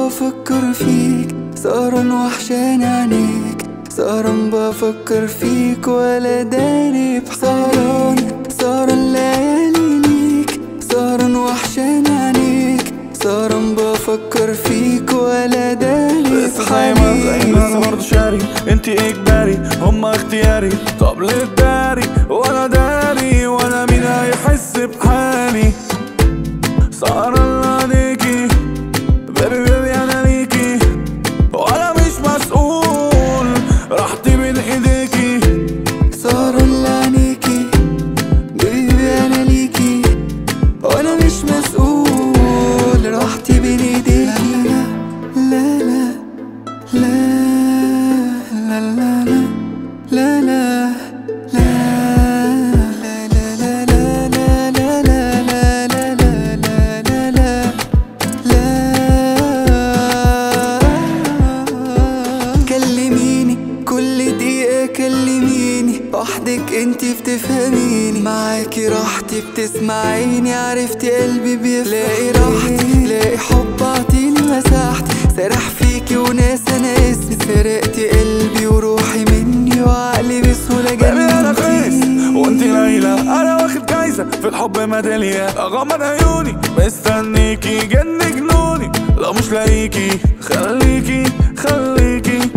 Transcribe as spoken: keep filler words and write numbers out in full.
بفكر فيك، سهران وحشان عينيك، سهران بفكر فيك ولا داري بسهران، سهران ليالي ليك، سهران وحشان عينيك، سهران بفكر فيك ولا داري لسه زي ما زي ما انا برضه شاري، انتي اجباري هما اختياري، طب ليه تداري وانا داري، وانا مين هيحس بحالي؟ سهران عليكي بيبي بيبي انا ليكي، وانا مش مسؤول راحتي بين ايديكي. سهران لعينيكي بيبي انا ليكي، وانا مش مسؤول راحتي بين ايديكي. لا لا لا لا لا لا لا لا كلميني وحدك انتي بتفهميني، معاكي راحتي بتسمعيني، عرفتي قلبي بيلاقي راحتي، لاقي حب عطيني مساحتي، سرح فيكي وناس انا اسمي، سرقتي قلبي وروحي مني وعقلي بسهولة جننتي. انا خايس وانتي ليلى، انا واخد جايزة في الحب ميدالية، اغمض عيوني مستنيكي جن جنوني، لو مش لاقيكي خليكي خليكي